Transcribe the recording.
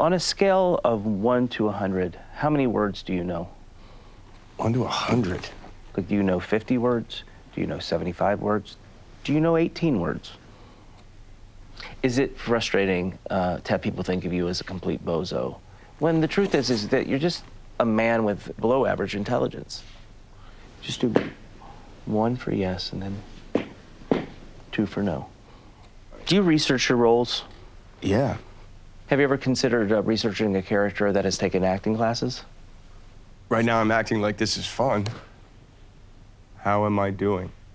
On a scale of 1 to 100, how many words do you know? 1 to 100. Like, do you know 50 words? Do you know 75 words? Do you know 18 words? Is it frustrating to have people think of you as a complete bozo, when the truth is that you're just a man with below average intelligence? Just do 1 for yes and then 2 for no. Do you research your roles? Yeah. Have you ever considered researching a character that has taken acting classes? Right now I'm acting like this is fun. How am I doing?